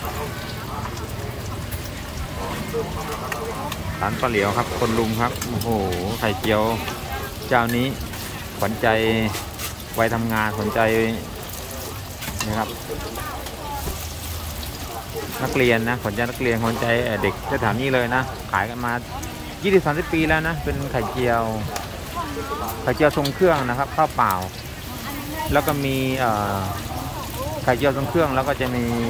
ร้านปลาเหลียวครับคนลุมครับโอ้โหไข่เจียวเจ้านี้ขวัญใจวัยทำงานขวัญใจนะครับนักเรียนนะขวัญใจนักเรียนขวัญใจเด็กสถานนี้เลยนะขายกันมา 20-30 ปีแล้วนะเป็นไข่เจียวทรงเครื่องนะครับข้าวเปล่าแล้วก็มีไข่เจียวทรงเครื่องแล้วก็จะ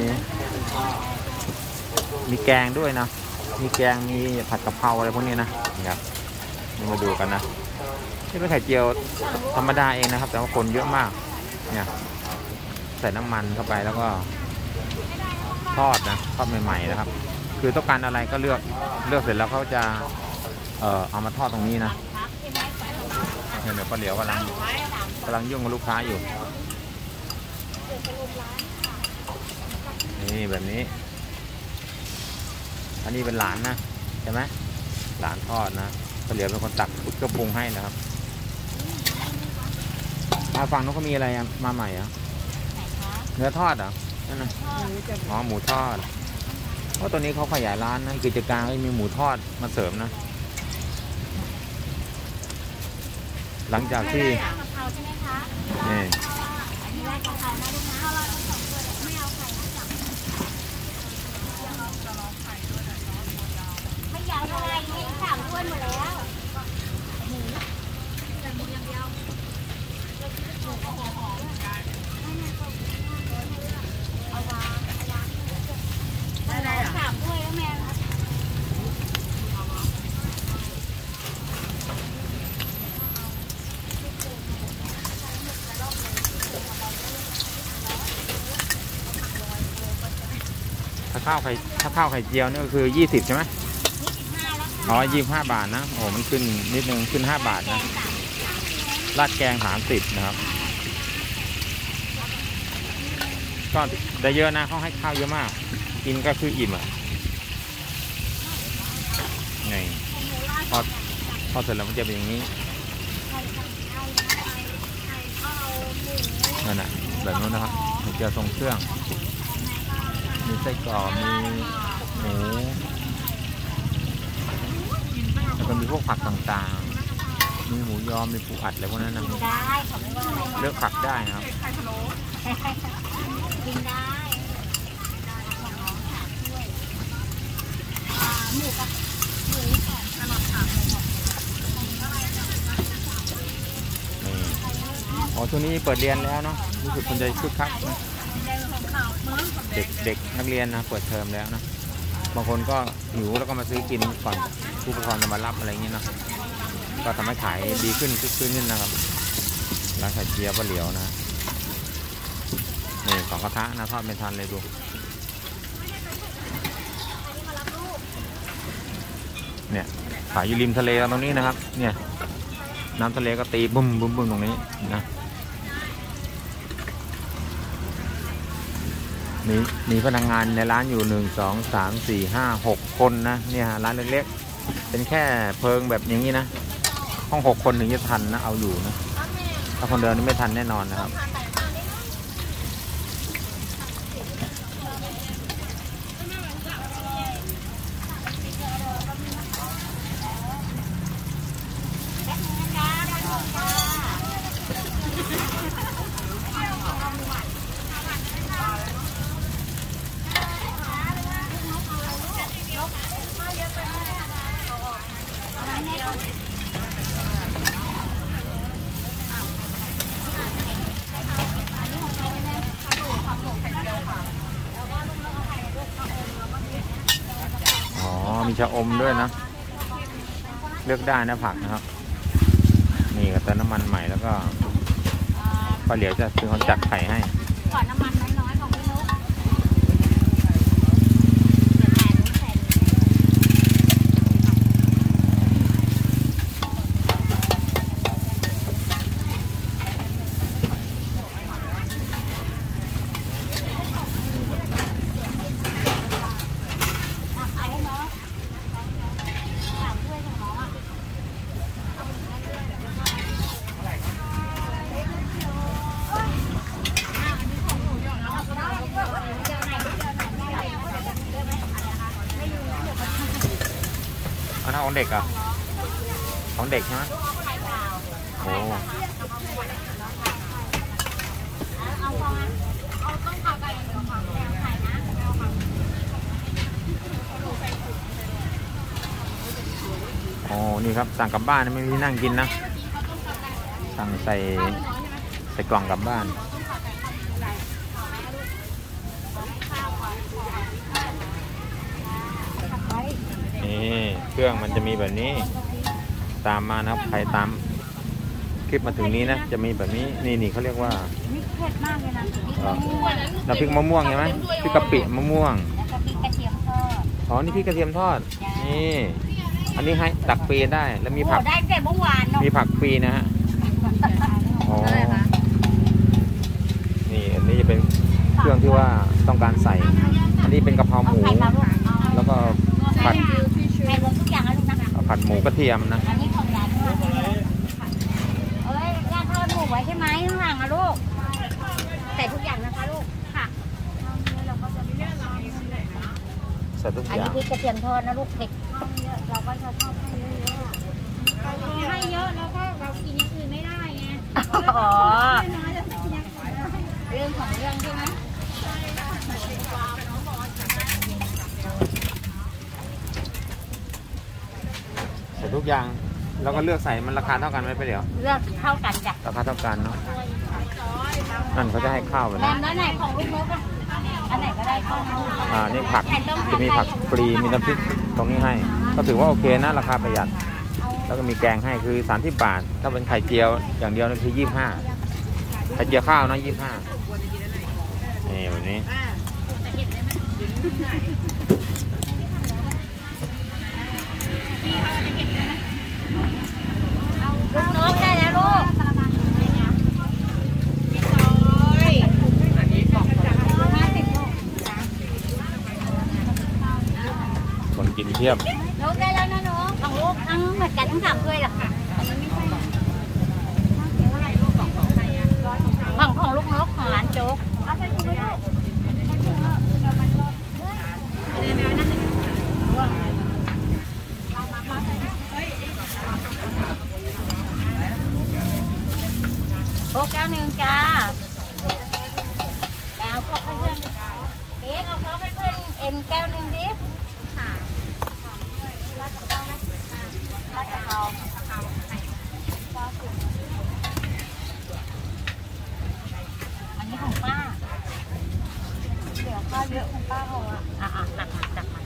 มีแกงด้วยนะมีแกงมีผัดกะเพราอะไรพวกนี้นะครับนี่มาดูกันนะนี่เป็นไข่เจียวธรรมดาเองนะครับแต่ว่าคนเยอะมากเนี่ยใส่น้ำมันเข้าไปแล้วก็ทอดนะทอดใหม่ๆนะครับคือต้องการอะไรก็เลือกเสร็จแล้วเขาจะเอามาทอดตรงนี้นะเดี๋ยวป้าเหลียวกำลังยุ่งกับลูกค้าอยู่นี่แบบนี้อันนี้เป็นหลานนะใช่ไหมหลานทอดนะป้าเหลียวเป็นคนตักเครื่องปรุงให้นะครับฝั่งนู้นเขามีอะไรมาใหม่เหรอเนื้อทอดเหรอนั่นนะอ๋อหมูทอดเพราะตัวนี้เขาขยายร้านนะกิจการก็มีหมูทอดมาเสริมนะหลังจากที่นี่ไม่ยาวอะไรให้สามถ้วยหมดแล้วถ้าข้าวไข่เจียวนี่ก็คือ20ใช่ไหมอ๋อ25 บาทนะโอ้มันขึ้นนิดนึงขึ้น5 บาทนะราดแกง30นะครับก็ได้เยอะนะเขาให้ข้าวเยอะมากกินก็คืออิ่มอ่ะไงพอเสร็จแล้วมันจะเป็นอย่างนี้นั่นแหละแบบนู้นนะครับไข่เจียวทรงเครื่องมีไส้กรอกมีหมูแล้วก็มีพวกผักต่างๆมีหมูยอมีปูอัดอะไรพวกนั้นนะเลือกผักได้นะครับกินได้หมูกับหมูตลอดค่ะอ๋อช่วงนี้เปิดเรียนแล้วเนาะรู้สึกคนใจคึกคักนะเด็กนักเรียนนะเปิดเทอมแล้วนะบางคนก็หิวแล้วก็มาซื้อกินก่อนผู้ปกครองจะมารับอะไรอย่างนี้นะก็ทำให้ขายดีขึ้นขึ้นนะครับร้านไข่เจียวป้าเหลียวนะนี่2 กระทะนะทอดไม่ทันเลยดูเนี่ยขายอยู่ริมทะเลตรงนี้นะครับเนี่ยน้ำทะเลก็ตีบุ้มตรงนี้นะมีพนักงานในร้านอยู่1 2 3 4 5 6 คนนะเนี่ยร้านเล็กๆเป็นแค่เพิงแบบอย่างนี้นะห้อง6 คนถึงจะทันนะเอาอยู่นะถ้าคนเดินนี่ไม่ทันแน่นอนนะครับมีชะอมด้วยนะเลือกได้นะผักนะครับนี่ก็เติมน้ำมันใหม่แล้วก็ป้าเหลียวจะเป็นคนจัดไข่ให้ก่อนน้ำมันน้อยๆของพี่นุ๊กของเด็กอ่ะของเด็กใช่ไหมไข่เปล่าโอ้เอาฟองนะเอาต้มข่าไก่เดี๋ยวค่ะแกงไข่นะเอาค่ะโอ้นี่ครับสั่งกลับบ้านไม่มีที่นั่งกินนะสั่งใส่กล่องกลับบ้านนี่เครื่องมันจะมีแบบนี้ตามมานะครับใครตามคลิปมาถึงนี้นะจะมีแบบนี้นี่เขาเรียกว่านี่เผ็ดมากเลยนะน้ำพริกมะม่วงใช่ไหมพริกกะปิมะม่วงแล้วก็พริกกระเทียมทอดอ๋อนี่พริกกระเทียมทอดนี่อันนี้ให้ตักฟรีได้แล้วมีผักได้แต่เมื่อวานเนาะมีผักฟรีนะฮะอ๋อนี่อันนี้จะเป็นเครื่องที่ว่าต้องการใส่อันนี้เป็นกะเพราหมูแล้วก็ผัดไข่รวมทุกอย่างนะลูกนะคะผัดหมูกระเทียมนะอันนี้ของยายด้วยเอ้ยย่าทอดหมูไว้ใช่ไหมข้างหลังอะลูกใส่ทุกอย่างนะคะลูกค่ะใส่ทุกอันอนี้ย่างพริกกระเทียมทอดนะลูกเผ็ดเราก็จะชอบให้เยอะแล้วก็เรากินอย่างอื่นไม่ได้ไงอ๋อเรื่องของเรื่องใช่ไหมใส่ทุกอย่างแล้วก็เลือกใส่มันราคาเท่ากันไหมไปเดี๋ยวเลือกเท่ากันจ้ะราคาเท่ากันเนาะนั่นเขาจะให้ข้าวแบบแม่นี้แล้วไหนของลูกนกอะอันไหนก็ได้ข้าวนกนี่ผักจะมีผักฟรีมีน้ำพริกตรงนี้ให้ ก็ถือว่าโอเคนะราคาประหยัดแล้วก็มีแกงให้คือ30 บาทถ้าเป็นไข่เจียวอย่างเดียวนั่นคือ25ไข่เจียวข้าวนะ25นี่แบบนี้ลูกนกได้แล้วลูกคนกินเทียบนกได้แล้วนะน้องของลูกทั้งเหมือนกันทั้ง3ถ้วยเหรอคะของลูกนกของร้านโจ๊กเอาใส่ถุงไปลูกโอ๊กแก้วหนึ่งจ้าแล้วพวกเพื่อนๆเอ๊ะเอาเขาเพื่อนๆเอ็มแก้วหนึ่งดิค่ะราดกะเพราอันนี้ของป้าเหลือข้าวเยอะของป้าเขาอ่ะตักมา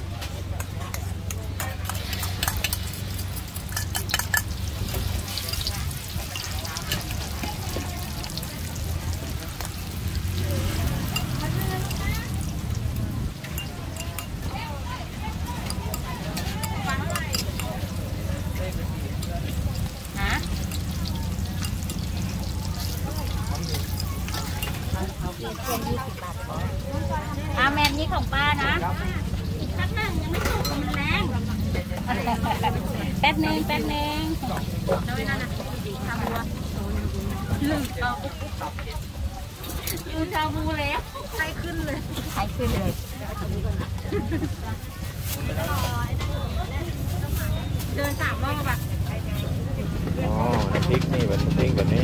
แมนนี้ของป้านะอีกแป๊บนึงยังไม่สุกมันแรงแป๊บนึงน้อยนั่นนะชาบูลืมชาบูแล้วไข้ขึ้นเลยเดิน3 รอบอ่ะอ๋อน้ำพริกนี่เป็นน้ำพริกแบบนี้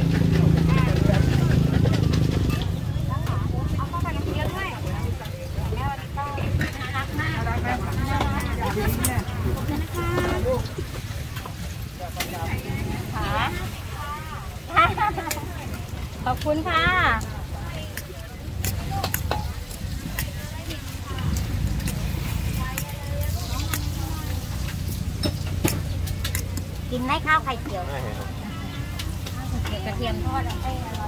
ขอบคุณค่ะกินได้ข้าวไข่เจียวกระเทียมทอดให้อร่อย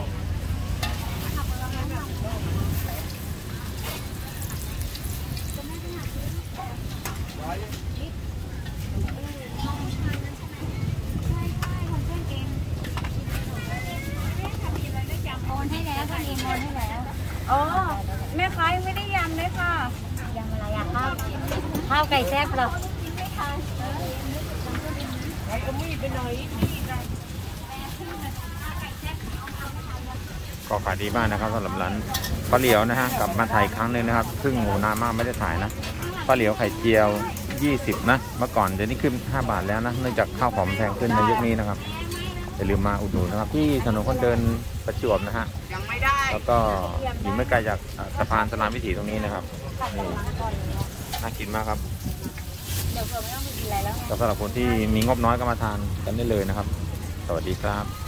โอนให้แล้วค่ะเองโอนให้แล้วอ๋อแม่ค้าไม่ได้ยำเลยค่ะยำอะไรอะข้าวไก่แซ่บเหรอแล้วก็มีไปหน่อยก็ขายดีมากนะครับสำหรับร้านป้าเหลียวนะฮะกลับมาถ่ายอีกครั้งหนึ่งนะครับซึ่งโหนานมากไม่ได้ถ่ายนะป้าเหลียวไข่เจียว 20นะเมื่อก่อนเดี๋ยวนี้ขึ้น5 บาทแล้วนะเนื่องจากข้าวของมันแพงขึ้นในยุคนี้นะครับอย่าลืมมาอุดหนุนนะครับที่ถนนคนเดินประจวบนะฮะแล้วก็อยู่ไม่ไกลจากสะพานสลามวิถีตรงนี้นะครับนี่น่ากินมากครับเดี๋ยวเผื่อไม่ต้องไปกินอะไรแล้วไงสำหรับคนที่มีงบน้อยก็มาทานกันได้เลยนะครับสวัสดีครับ